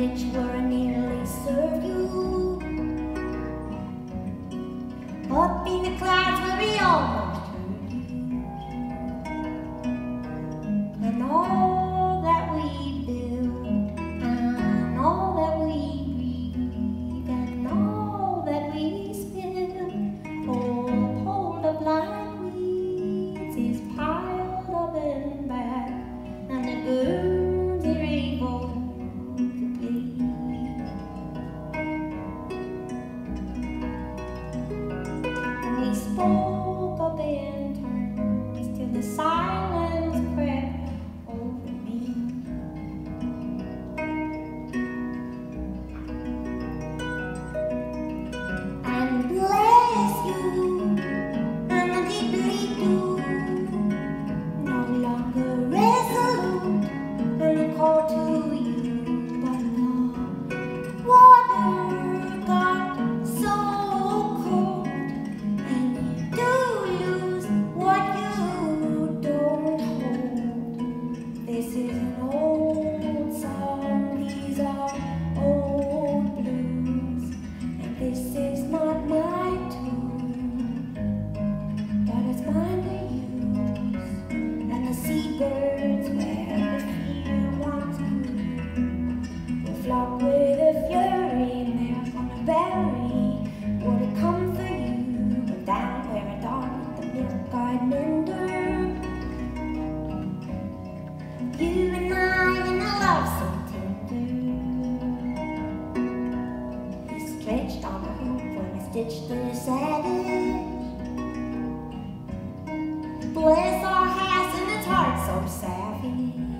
ditch where I nearly served you. Up in the clouds where we almost heard you. And all that we build, and all that we breathe, and all that we spill, all hold up like weeds, is piled up and back, and the birds are able to bleed. And we spoke up in terms till the silence crept over me. And bless you, and I deeply do, no longer resolute, and I call to you, but the water got so cold, and you do lose what you don't hold. This is an old song, these are old blues, and this is not my tune, but it's mine to use. And the seabirds where the fear wants you will flock with a fury, and they're gonna bury what had come for you. But down where I dark the milk-eyed mender, you and I in a love so tender, we stretched on a hoop when I stitched the savage. Bless our house and its heart so savage.